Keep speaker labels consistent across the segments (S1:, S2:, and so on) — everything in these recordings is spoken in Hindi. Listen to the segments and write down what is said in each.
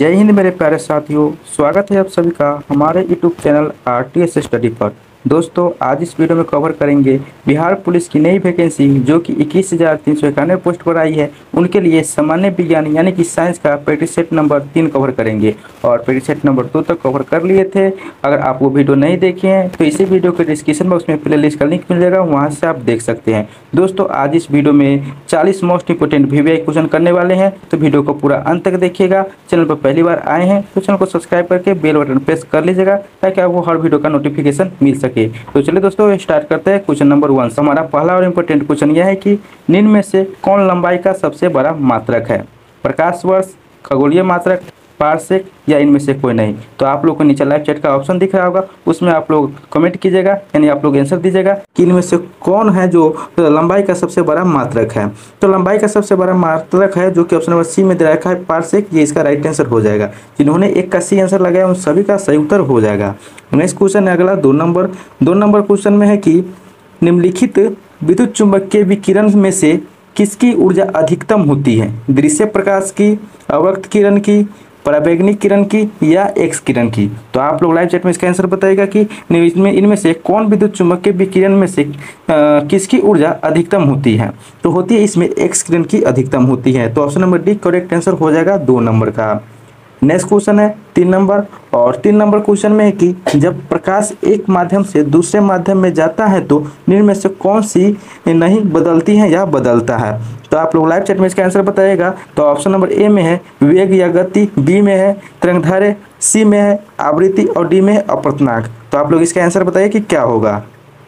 S1: जय हिंद मेरे प्यारे साथियों। स्वागत है आप सभी का हमारे यूट्यूब चैनल आरटीएस स्टडी पर। दोस्तों, आज इस वीडियो में कवर करेंगे बिहार पुलिस की नई वैकेंसी जो कि 21,391 पोस्ट पर आई है। उनके लिए सामान्य विज्ञान यानी कि साइंस का पेटी नंबर 3 कवर करेंगे और पेटी नंबर 2 तक कवर कर लिए थे। अगर आप वो वीडियो नहीं देखे हैं तो इसी वीडियो के डिस्क्रिप्शन बॉक्स में प्ले लिस्ट का लिंक मिल जाएगा, वहाँ से आप देख सकते हैं। दोस्तों, आज इस वीडियो में 40 मोस्ट इंपोर्टेंट वीवीआई क्वेश्चन करने वाले हैं, तो वीडियो को पूरा अंत तक देखिएगा। चैनल पर पहली बार आए हैं तो चैनल को सब्सक्राइब करके बेल बटन प्रेस कर लीजिएगा ताकि आपको हर वीडियो का नोटिफिकेशन मिल सके। तो चलिए दोस्तों, स्टार्ट करते हैं। Question number 1। हमारा पहला और इम्पोर्टेंट क्वेश्चन यह है कि निम्न में से कौन लंबाई का सबसे बड़ा मात्रक है? प्रकाश वर्ष, खगोलीय मात्रक, पारसेक या इनमें से कोई नहीं? तो आप लोग को नीचे लाइव चैट का ऑप्शन दिख रहा होगा, उसमें आप लोग कमेंट कीजिएगा, यानी आप लोग आंसर दीजिएगा कि इनमें से कौन है जो लंबाई का सबसे बड़ा मात्रक है। तो लंबाई का सबसे बड़ा मात्रक है जो कि ऑप्शन नंबर सी में दे रखा है, पारसेक। ये इसका राइट आंसर हो जाएगा। जिन्होंने एक का सी आंसर लगाया उन सभी का सही उत्तर हो जाएगा। नेक्स्ट क्वेश्चन है अगला 2 नंबर क्वेश्चन में है कि निम्नलिखित विद्युत चुंबकीय विकिरण में से किसकी ऊर्जा अधिकतम होती है? दृश्य प्रकाश की, अवक्त किरण की, पराबैंगनी किरण की या एक्स किरण की? तो आप लोग लाइव चैट में इसका आंसर बताइएगा कि इनमें से कौन विद्युत चुंबकीय विकिरण में से किसकी ऊर्जा अधिकतम होती है? तो होती है इसमें एक्स किरण की अधिकतम होती है। तो option number D correct answer हो जाएगा 2 नंबर का। नेक्स्ट क्वेश्चन है 3 नंबर, और 3 नंबर क्वेश्चन में है कि जब प्रकाश एक माध्यम से दूसरे माध्यम में जाता है तो निम्न में से कौन सी नहीं बदलती है या बदलता है? तो आप लोग लाइव चैट में इसका आंसर बताइएगा। तो ऑप्शन नंबर ए में है वेग या गति, बी में है तरंगदैर्घ्य, सी में है आवृत्ति और डी में है अपर्तनाक। तो आप लोग इसका आंसर बताइए कि क्या होगा।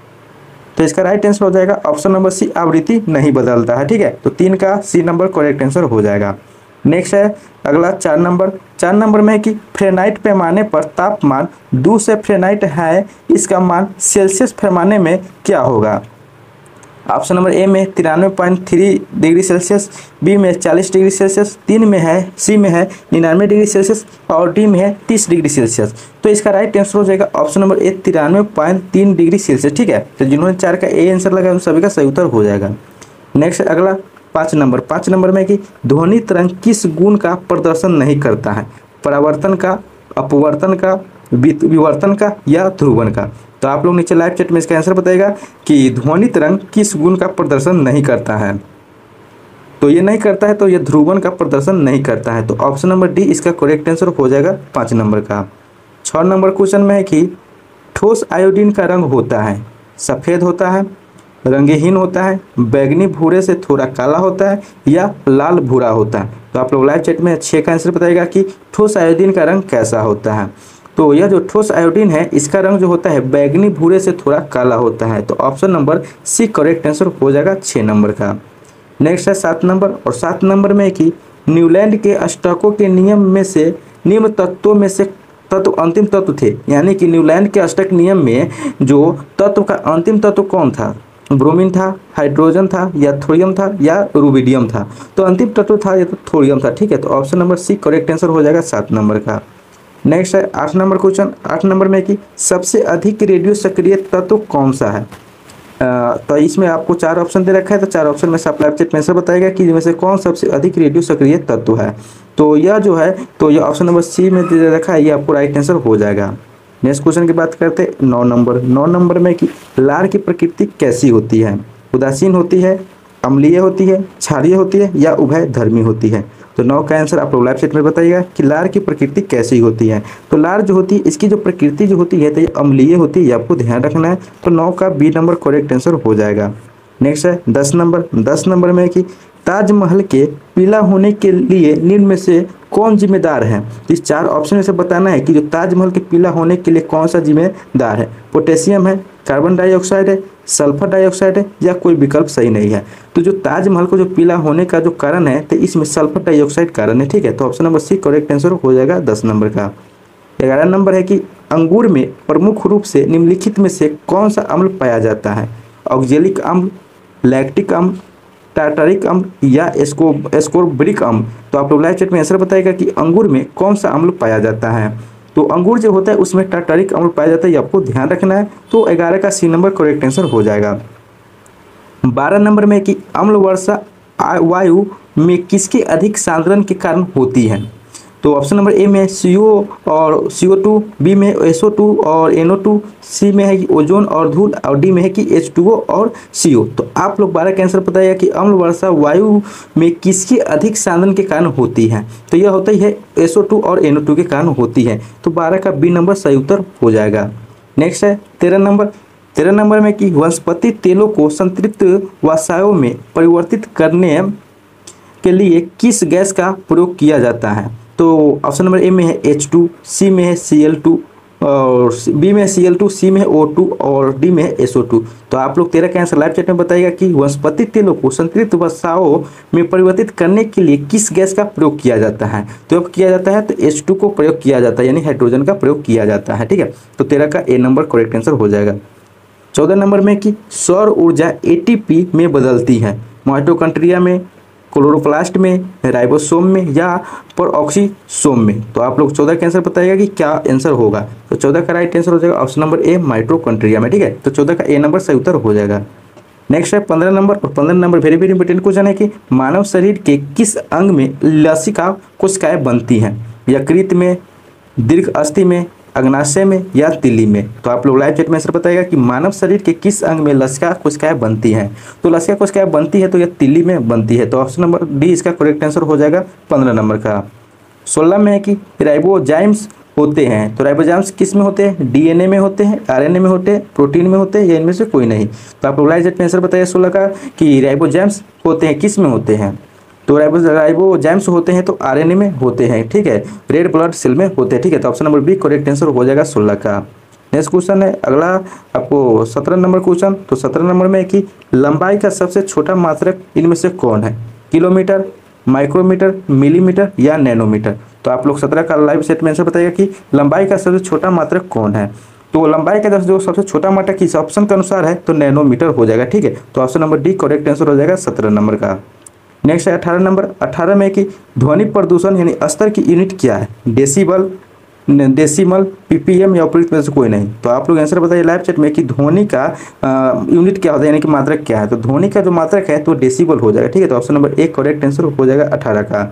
S1: तो इसका राइट आंसर हो जाएगा ऑप्शन नंबर सी, आवृत्ति नहीं बदलता है। ठीक है, तो 3 का सी नंबर करेक्ट आंसर हो जाएगा। नेक्स्ट है अगला 4 नंबर में है कि फ्रेनाइट पैमाने पर तापमान 2 से फ्रेनाइट है, इसका मान सेल्सियस पैमाने में क्या होगा? ऑप्शन नंबर ए में 93.3 डिग्री सेल्सियस, बी में 40 डिग्री सेल्सियस, सी में है 99 डिग्री सेल्सियस और डी में है 30 डिग्री सेल्सियस। तो इसका राइट आंसर हो जाएगा option number A 93.3 degree Celsius. ठीक है, तो जिन्होंने 4 का ए आंसर लगाया उन सभी का सही उत्तर हो जाएगा। नेक्स्ट अगला 5 नंबर में कि ध्वनि तरंग किस गुण का प्रदर्शन नहीं करता है? परावर्तन का, अपवर्तन का, विवर्तन का या ध्रुवन का? तो आप लोग नीचे लाइव चैट में इसका आंसर बताइएगा कि ध्वनि तरंग किस गुण का प्रदर्शन नहीं करता है। तो ये नहीं करता है, तो ये ध्रुवन का प्रदर्शन नहीं करता है। तो ऑप्शन नंबर डी इसका करेक्ट आंसर हो जाएगा 5 नंबर का। 6 नंबर क्वेश्चन में है कि ठोस आयोडीन का रंग होता है सफ़ेद होता है, रंगहीन होता है, बैगनी भूरे से थोड़ा काला होता है या लाल भूरा होता है? तो आप लोग लाइव चैट में 6 का आंसर बताइएगा कि ठोस आयोडीन का रंग कैसा होता है। तो यह जो ठोस आयोडीन है इसका रंग जो होता है बैगनी भूरे से थोड़ा काला होता है। तो option number C correct answer हो जाएगा 6 नंबर का। नेक्स्ट है 7 नंबर, और 7 नंबर में कि न्यूलैंड के अष्टकों के नियम में से निम्न तत्वों में से तत्व अंतिम तत्व थे, यानी कि न्यूलैंड के अष्टक नियम में जो तत्व का अंतिम तत्व कौन था? ब्रोमीन था, हाइड्रोजन था या थोरियम था या रुबिडियम था? तो अंतिम तत्व था ये तो थोरियम था। ठीक है, तो option number C correct answer हो जाएगा 7 नंबर का। नेक्स्ट है 8 नंबर क्वेश्चन। 8 नंबर में कि सबसे अधिक रेडियो सक्रिय तत्व कौन सा है? तो इसमें आपको 4 ऑप्शन दे रखा है, तो 4 ऑप्शन में से आप लाइव चैट में आंसर बताएगा कि इनमें से कौन सबसे अधिक रेडियो सक्रिय तत्व है। तो यह जो है तो यह ऑप्शन नंबर सी में दे रखा है, ये आपको राइट आंसर हो जाएगा। नेक्स्ट क्वेश्चन की बात करते हैं 9 नंबर में कि लार की प्रकृति कैसी होती है? उदासीन होती है, अम्लीय होती है, क्षारीय होती है या उभय धर्मी होती है? तो 9 का आंसर आप लोग लाइव चैट में बताइएगा कि लार की प्रकृति कैसी होती है। तो लार जो होती है इसकी जो प्रकृति जो होती है तो ये अम्लीय होती है, ये आपको ध्यान रखना है। तो 9 का बी नंबर करेक्ट आंसर हो जाएगा। नेक्स्ट है 10 नंबर में कि ताजमहल के पीला होने के लिए निम्न में से कौन जिम्मेदार है? तो इस 4 ऑप्शन में से बताना है कि जो ताजमहल के पीला होने के लिए कौन सा जिम्मेदार है। पोटेशियम है, कार्बन डाइऑक्साइड है, सल्फर डाइऑक्साइड है या कोई विकल्प सही नहीं है? तो जो ताजमहल को जो पीला होने का जो कारण है तो इसमें सल्फर डाइऑक्साइड कारण है। ठीक है, तो option number C correct answer हो जाएगा 10 नंबर का। 11 नंबर है कि अंगूर में प्रमुख रूप से निम्नलिखित में से कौन सा अम्ल पाया जाता है? ऑक्जेलिक अम्ल, लैक्टिक अम्ल, टार्टारिक अम्ल या एस्कोर्बिक अम्ल? तो आप लोग लाइव चैट में आंसर बताएगा कि अंगूर में कौन सा अम्ल पाया जाता है। तो अंगूर जो होता है उसमें टार्टारिक अम्ल पाया जाता है, ये आपको ध्यान रखना है। तो 11 का सी नंबर करेक्ट आंसर हो जाएगा। 12 नंबर में कि अम्ल वर्षा वायु में किसके अधिक सांद्रण के कारण होती है? तो ऑप्शन नंबर ए में है CO और CO2, बी में SO2 और NO2, सी में है कि ओजोन और धूल, और डी में है कि H2O और CO। तो आप लोग 12 का आंसर बताइएगा कि अम्ल वर्षा वायु में किसकी अधिक सांद्रण के कारण होती है। तो यह होता ही है SO2 और NO2 के कारण होती है। तो 12 का बी नंबर सही उत्तर हो जाएगा। नेक्स्ट है 13 नंबर में कि वनस्पति तेलों को संतृप्त वसाओं में परिवर्तित करने के लिए किस गैस का प्रयोग किया जाता है। तो ऑप्शन नंबर ए में है H2, सी में है Cl2 और बी में है Cl2, सी में है O2 और डी में है SO2। तो आप लोग 13 का आंसर लाइव चैट में बताइएगा कि वनस्पति तेलों को संतृप्त वसाओं में परिवर्तित करने के लिए किस गैस का प्रयोग किया जाता है। तो अब किया जाता है तो H2 को प्रयोग किया जाता है, यानी हाइड्रोजन का प्रयोग किया जाता है। ठीक है, तो 13 का ए नंबर करेक्ट आंसर हो जाएगा। 14 नंबर में कि सौर ऊर्जा ATP में बदलती है, माइटोकॉन्ड्रिया में, क्लोरोप्लास्ट में, राइबोसोम में या परऑक्सीसोम में। तो आप लोग 14 का आंसर बताइएगा कि क्या आंसर होगा। तो 14 का राइट आंसर हो जाएगा ऑप्शन नंबर ए, माइटोकॉन्ड्रिया में। ठीक है, तो 14 का ए नंबर सही उत्तर हो जाएगा। नेक्स्ट है 15 नंबर, और 15 number very very important question है कि मानव शरीर के किस अंग में लसिका कोशिकाएं बनती हैं, यकृत में, दीर्घ अस्थि में, अग्नाशय में या तिल्ली में। तो आप लोग लाइव चैट में आंसर बताएगा कि मानव शरीर के किस अंग में लसिका कोशिकाएं बनती हैं। तो लसिका कोशिकाएं बनती है तो यह तिल्ली में बनती है। तो ऑप्शन नंबर डी इसका करेक्ट आंसर हो जाएगा 15 नंबर का। 16 में है कि राइबोजाइम्स होते हैं। तो राइबोजाइम्स किस में होते हैं, DNA में होते हैं, RNA में होते हैं, प्रोटीन में होते हैं या इनमें से कोई नहीं। तो आप लोग लाइव चैट में आंसर बताइए 16 का कि राइबोजाइम्स होते हैं किस में होते हैं। तो राइबोजाइम्स होते हैं तो RNA में होते हैं। ठीक है, रेड ब्लड सेल में होते हैं। ठीक है, तो option number B correct answer हो जाएगा 16 का। नेक्स्ट क्वेश्चन है अगला आपको 17 नंबर क्वेश्चन। तो 17 नंबर में कि लंबाई का सबसे छोटा मात्रक इनमें से कौन है, किलोमीटर, माइक्रोमीटर, मिलीमीटर या नैनोमीटर। तो आप लोग 17 का लाइव सेट में आंसर बताइएगा कि लंबाई का सबसे छोटा मात्रक कौन है। तो लंबाई का जो सबसे छोटा मात्रक इस ऑप्शन के अनुसार है तो नैनोमीटर हो जाएगा। ठीक है, तो option number D correct answer हो जाएगा 17 नंबर का। नेक्स्ट है 18 नंबर। 18 में कि ध्वनि प्रदूषण यानी स्तर की यूनिट क्या है, डेसिबल, डेसिमल, PPM या उपयुक्त में से कोई नहीं। तो आप लोग आंसर बताइए लाइव चैट में कि ध्वनि का यूनिट क्या होता है, यानी कि मात्रक क्या है। तो ध्वनि का जो मात्रक है तो डेसिबल हो जाएगा। ठीक है, तो option number A correct answer हो जाएगा 18 का।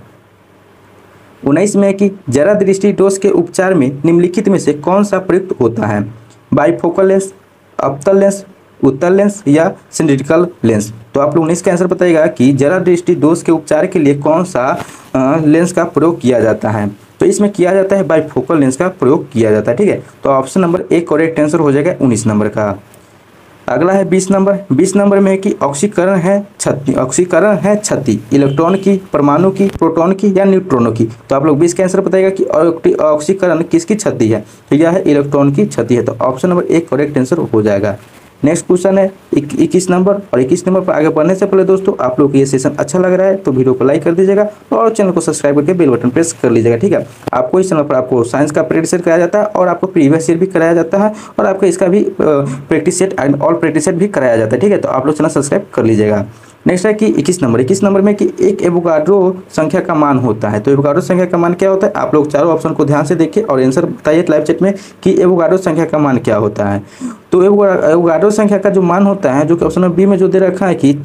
S1: 19 में कि जरा दृष्टि दोष के उपचार में निम्नलिखित में से कौन सा प्रयुक्त होता है, बाइफोकल लेंस, अवतल लेंस, उत्तल लेंस या सिलिंड्रिकल लेंस। तो आप लोग 19 का आंसर बताइएगा कि जरा दृष्टि दोष के उपचार के लिए कौन सा लेंस का प्रयोग किया जाता है। तो इसमें किया जाता है बाइफोकल लेंस का प्रयोग किया जाता है। ठीक है, तो option number A correct answer हो जाएगा 19 नंबर का। अगला है 20 नंबर। 20 नंबर में है कि ऑक्सीकरण है क्षति इलेक्ट्रॉन की, परमाणु की, प्रोटॉन की या न्यूट्रॉनों की। तो आप लोग 20 का आंसर बताएगा कि ऑक्सीकरण किसकी क्षति है। तो यह है इलेक्ट्रॉन की क्षति है। तो option number A correct answer हो जाएगा। नेक्स्ट क्वेश्चन है 21 नंबर, और 21 नंबर पर आगे बढ़ने से पहले दोस्तों आप लोग को ये सेशन अच्छा लग रहा है तो वीडियो को लाइक कर दीजिएगा और चैनल को सब्सक्राइब करके बेल बटन प्रेस कर लीजिएगा। ठीक है, आपको इस चैनल पर आपको साइंस का प्रैक्टिस सेट कराया जाता है और आपको प्रीवियस ईयर भी कराया जाता है और आपको इसका भी practice set all practice set भी कराया जाता है। ठीक है, तो आप लोग चैनल सब्सक्राइब कर लीजिएगा। नेक्स्ट है कि 21 नंबर में कि एक एवोगाड्रो संख्या का मान होता है। तो एवोगाड्रो संख्या का मान क्या होता है, आप लोग चारों ऑप्शन को ध्यान से देखिए और आंसर बताइए लाइव चैट में कि एवोगाड्रो संख्या का मान क्या होता है। तो एवोगाड्रो संख्या का जो मान होता है, जो कि ऑप्शन नंबर बी में जो दे रखा है कि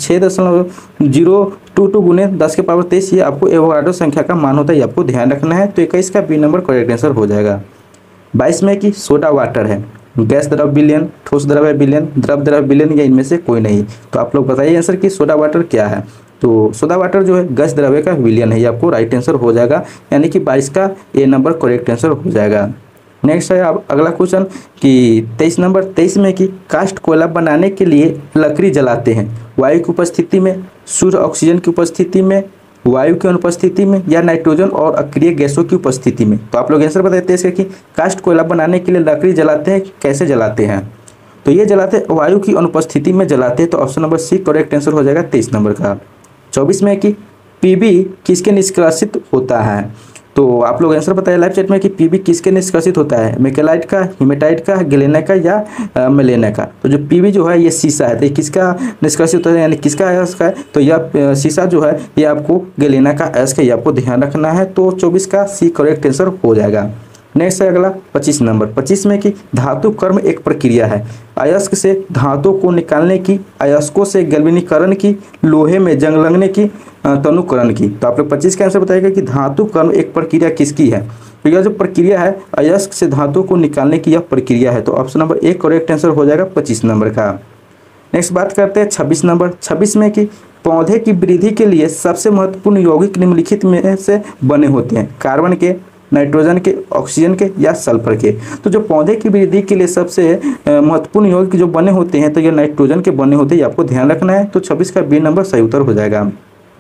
S1: 6.022 गुने 10⁻23 ये आपको एवोगाड्रो संख्या का मान होता है, ये आपको ध्यान रखना है। तो 21 का बी नंबर करेक्ट आंसर हो जाएगा। 22 में कि सोडा वाटर है, गैस द्रव विलयन, ठोस द्रव विलयन, द्रव द्रव विलयन या इनमें से कोई नहीं। तो आप लोग बताइए आंसर कि सोडा वाटर क्या है। तो सोडा वाटर जो है गैस द्रव्य का विलयन है, ये आपको राइट आंसर हो जाएगा, यानी कि 22 का ए नंबर करेक्ट आंसर हो जाएगा। नेक्स्ट है अब अगला क्वेश्चन कि 23 नंबर। 23 में कि कास्ट कोयला बनाने के लिए लकड़ी जलाते हैं वायु की उपस्थिति में, शुद्ध ऑक्सीजन की उपस्थिति में, वायु की अनुपस्थिति में या नाइट्रोजन और अक्रिय गैसों की उपस्थिति में। तो आप लोग आंसर बताते हैं कि कास्ट कोयला बनाने के लिए लकड़ी जलाते हैं, कैसे जलाते हैं। तो ये जलाते वायु की अनुपस्थिति में जलाते हैं। तो option number C correct answer हो जाएगा 23 नंबर का। 24 में कि PB किसके निष्कासित होता है। तो आप लोग आंसर बताइए लाइव चैट में कि PB किसके निष्कासित होता है, मेकेलाइट का, हेमेटाइट का, गैलेना का या मेलेना का। तो जो PB जो है ये सीसा है, तो किसका निष्कासित होता है यानी किसका अयस्क का है। तो यह सीसा जो है ये आपको गैलेना का अयस्क है, ये आपको ध्यान रखना है। तो 24 का सी करेक्ट आंसर हो जाएगा। नेक्स्ट है अगला 25 नंबर। 25 में कि धातु कर्म एक प्रक्रिया है, अयस्क से धातु को निकालने की, अयस्कों से गैल्वेनीकरण की, लोहे में जंग लगने की, तनुकरण की। तो आप लोग 25 का आंसर बताएगा कि धातुकरण एक प्रक्रिया किसकी है। तो यह जो प्रक्रिया है अयस्क से धातु को निकालने की यह प्रक्रिया है। तो option number A correct answer हो जाएगा 25 नंबर का। नेक्स्ट बात करते हैं 26 नंबर। 26 में कि पौधे की वृद्धि के लिए सबसे महत्वपूर्ण यौगिक निम्नलिखित में से बने होते हैं, कार्बन के, नाइट्रोजन के, ऑक्सीजन के या सल्फर के। तो जो पौधे की वृद्धि के लिए सबसे महत्वपूर्ण यौगिक जो बने होते हैं तो ये नाइट्रोजन के बने होते हैं, आपको ध्यान रखना है। तो 26 का बी नंबर सही उत्तर हो जाएगा।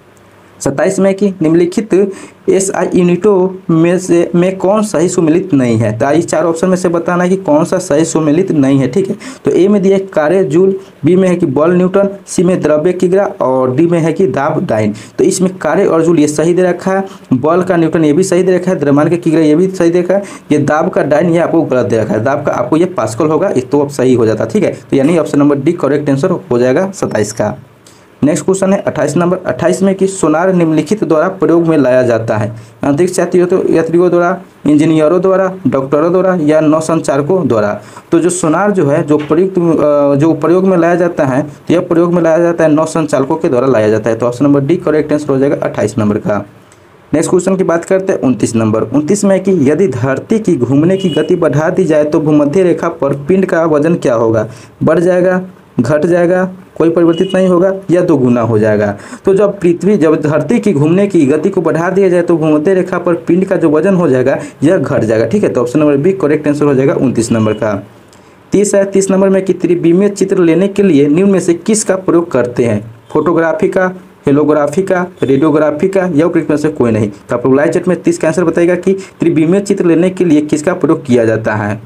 S1: 27 में कि निम्नलिखित एसआई यूनिटों में कौन सही सुमेलित नहीं है। तो इस 4 ऑप्शन में से बताना है कि कौन सा सही सुमेलित नहीं है, ठीक है। तो ए में दिया है कार्य जूल, बी में है कि बल न्यूटन, सी में द्रव्य किग्रा और डी में है कि दाब डाइन। तो इसमें कार्य और जूल ये सही दे रखा है, बल का न्यूटन ये भी सही दे रखा है, द्रव्यमान का किग्रा ये भी सही दे रखा है, ये दाब का डाइन ये आपको गलत दे रखा है। दाब का आपको ये पास्कल होगा, तो अब सही हो जाता, ठीक है। तो यानी option number D correct answer हो जाएगा 27 का। नेक्स्ट क्वेश्चन है 28 नंबर। 28 में कि सोनार निम्नलिखित द्वारा प्रयोग में लाया जाता है, अंतरिक्ष यात्रियों द्वारा, इंजीनियरों द्वारा, डॉक्टरों द्वारा या नौ संचारकों द्वारा। तो जो सोनार जो है जो प्रयोग में लाया जाता है, तो यह प्रयोग में लाया जाता है नौ संचालकों के द्वारा लाया जाता है। तो option number D correct answer हो जाएगा 28 नंबर का। नेक्स्ट क्वेश्चन की बात करते हैं 29 नंबर। 29 में कि यदि धरती की घूमने की गति बढ़ा दी जाए तो भूमध्य रेखा पर पिंड का वजन क्या होगा, बढ़ जाएगा, घट जाएगा, कोई परिवर्तित नहीं होगा या दोगुना हो जाएगा। तो जब धरती की घूमने की गति को बढ़ा दिया जाए तो भूमध्य रेखा पर पिंड का जो वजन हो जाएगा यह घट जाएगा, ठीक है। तो option number B correct answer हो जाएगा 29 नंबर का। 30 है 30 नंबर में कि त्रिविमीय चित्र लेने के लिए निम्न में से किसका प्रयोग करते हैं, फोटोग्राफी का, हेलोग्राफी का, रेडियोग्राफी का या उपयुक्त में से कोई नहीं। तो आप लोग लाइव चैट में 30 का आंसर बताएगा कि त्रिविमीय चित्र लेने के लिए किसका प्रयोग किया जाता है।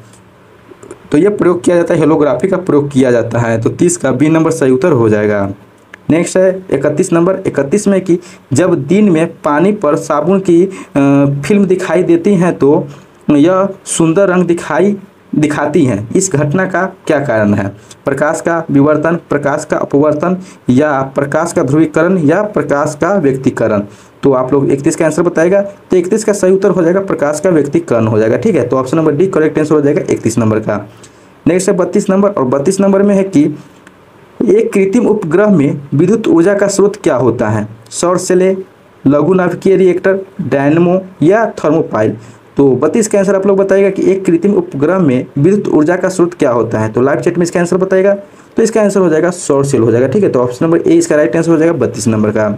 S1: तो यह प्रयोग किया जाता है, हेलोग्राफी का प्रयोग किया जाता है। तो 30 का बी नंबर सही उत्तर हो जाएगा। नेक्स्ट है 31 नंबर। 31 में कि जब दिन में पानी पर साबुन की फिल्म दिखाई देती हैं तो यह सुंदर रंग दिखाती हैं, इस घटना का क्या कारण है, प्रकाश का विवर्तन, प्रकाश का अपवर्तन या प्रकाश का ध्रुवीकरण या प्रकाश का व्यक्तीकरण। तो आप लोग 31 का आंसर बताएगा। तो 31 का सही उत्तर हो जाएगा प्रकाश का व्यक्तीकरण हो जाएगा, ठीक है। तो option number D correct answer हो जाएगा 31 नंबर का। नेक्स्ट है 32 नंबर। और 32 नंबर में है कि एक कृत्रिम उपग्रह में विद्युत ऊर्जा का स्रोत क्या होता है, सौर सेले, लघु नाभिकीय रिएक्टर, डायनमो या थर्मोपाइल। तो 32 का आंसर आप लोग बताएगा कि एक कृत्रिम उपग्रह में विद्युत ऊर्जा का स्रोत क्या होता है। तो लाइव चैट में इसका आंसर बताएगा। तो इसका आंसर हो जाएगा सौर सेल हो जाएगा, ठीक है। तो ऑप्शन नंबर ए इसका राइट आंसर हो जाएगा 32 नंबर का।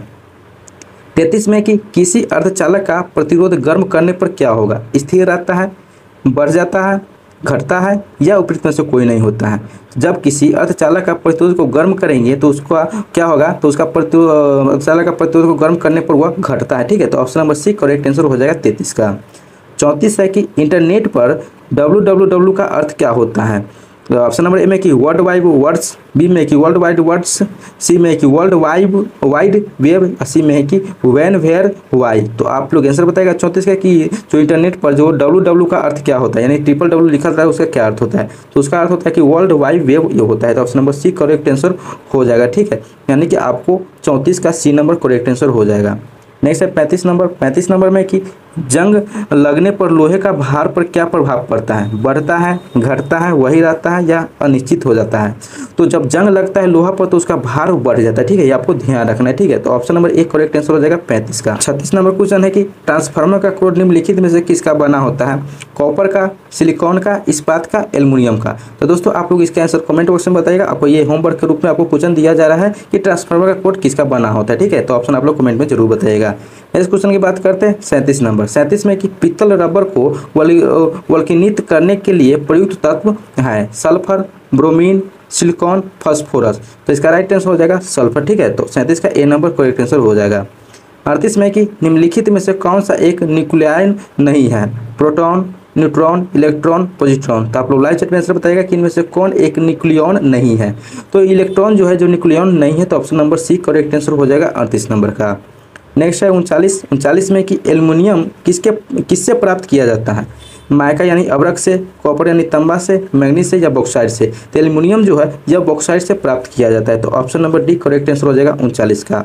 S1: 33 में कि किसी अर्धचालक का प्रतिरोध गर्म करने पर क्या होगा, स्थिर रहता है, बढ़ जाता है, घटता है या उपयुक्त में से कोई नहीं होता है। जब किसी अर्धचालक का प्रतिरोध को गर्म करेंगे तो उसका क्या होगा, तो उसका अर्धचालक का प्रतिरोध को गर्म करने पर वह घटता है, ठीक है। तो option number C correct answer हो जाएगा 33 का। 34 है कि इंटरनेट पर www का अर्थ क्या होता है। तो ऑप्शन नंबर ए में कि वर्ल्ड वाइड वर्ड्स, बी में कि वर्ल्ड वाइड वर्ड्स, सी में कि वर्ल्ड वाइड वेब, सी में है कि व्हेन वेयर वाई। तो आप लोग आंसर बताएगा 34 का कि जो इंटरनेट पर जो www का अर्थ क्या होता है, यानी www लिखा था उसका क्या अर्थ होता है। तो उसका अर्थ होता है कि वर्ल्ड वाइड वेब ये होता है। तो option number C correct answer हो जाएगा, ठीक है। यानी कि आपको 34 का सी नंबर करेक्ट आंसर हो जाएगा। नेक्स्ट है 35 नंबर। 35 नंबर में कि जंग लगने पर लोहे का भार पर क्या प्रभाव पड़ता है, बढ़ता है, घटता है, वही रहता है या अनिश्चित हो जाता है। तो जब जंग लगता है लोहा पर तो उसका भार बढ़ जाता है, ठीक है। ये आपको ध्यान रखना है, ठीक है। तो option number A correct answer हो जाएगा 35 का। 36 नंबर क्वेश्चन है कि ट्रांसफार्मर का कोड निम्नलिखित में से किसका बना होता है, कॉपर का, सिलिकॉन का, इस्पात का, एल्युमिनियम का। तो दोस्तों आप लोग इसका आंसर कमेंट बॉक्स में बताइएगा। आपको ये होमवर्क के रूप में आपको क्वेश्चन दिया जा रहा है कि ट्रांसफार्मर का कोड किसका बना होता है, ठीक है। तो ऑप्शन आप लोग कमेंट में जरूर बताइएगा। इस क्वेश्चन की बात करते हैं 37 नंबर। 37 में कि पीतल रबर को वल्कनीत करने के लिए प्रयुक्त तत्व है, सल्फर, ब्रोमीन, सिलिकॉन, फास्फोरस। तो इसका राइट आंसर हो जाएगा सल्फर, ठीक है। तो 37 का ए नंबर करेक्ट आंसर हो जाएगा। 38 में कि निम्नलिखित में से कौन सा एक न्यूक्लियन नहीं है, प्रोटॉन, न्यूट्रॉन, इलेक्ट्रॉन, पॉजिट्रॉन। तो आप लोग लाइव चैट में आंसर बताएगा कि इनमें से कौन एक न्यूक्लियन नहीं है। तो इलेक्ट्रॉन जो है जो न्यूक्लियन नहीं है, तो option number C correct answer हो जाएगा 38 नंबर का। नेक्स्ट है 39 में कि एल्युमिनियम किससे प्राप्त किया जाता है, माइका यानी अब्रक से, कॉपर यानी तांबा से, मैग्नीज से या बॉक्साइट से। तो एल्युमिनियम जो है यह बॉक्साइट से प्राप्त किया जाता है। तो option number D correct answer हो जाएगा 39 का।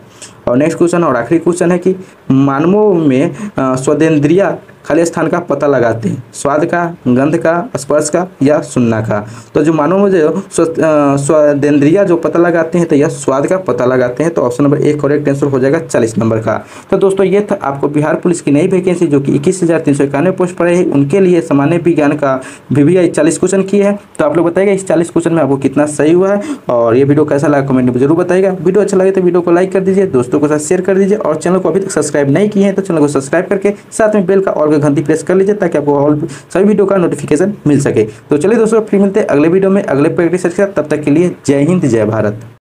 S1: और नेक्स्ट क्वेश्चन और आखिरी क्वेश्चन है कि मानवों में स्वादेंद्रिय खाली स्थान का पता लगाते हैं, स्वाद का, गंध का, स्पर्श का या सुनना का। तो जो मानव में जो स्वादेंद्रिय जो पता लगाते हैं तो यह स्वाद का पता लगाते हैं। तो ऑप्शन नंबर एक करेक्ट आंसर हो जाएगा 40 नंबर का। तो दोस्तों ये था आपको बिहार पुलिस की नई वैकेंसी जो कि 21,391 पोस्ट पर है, उनके लिए सामान्य विज्ञान का VVI 40 क्वेश्चन किए हैं। तो आप लोग बताइएगा इस 40 क्वेश्चन में आपको कितना सही हुआ है, और ये वीडियो कैसा लगा कमेंट में जरूर बताइएगा। वीडियो अच्छा लगे तो वीडियो को लाइक कर दीजिए, दोस्तों के साथ शेयर कर दीजिए, और चैनल को अभी तक सब्सक्राइब नहीं किए हैं तो चैनल को सब्सक्राइब करके साथ में बेल का ऑल का घंटी प्रेस कर लीजिए ताकि आपको ऑल सभी वीडियो का नोटिफिकेशन मिल सके। तो चलिए दोस्तों फिर मिलते हैं अगले वीडियो में अगले प्रैक्टिस के साथ। तब तक के लिए जय हिंद, जय भारत।